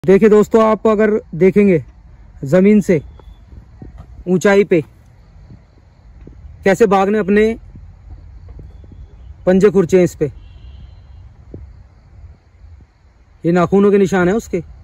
देखिए दोस्तों, आप अगर देखेंगे जमीन से ऊंचाई पे कैसे बाघ ने अपने पंजे खुरचे हैं इस पे, ये नाखूनों के निशान है उसके।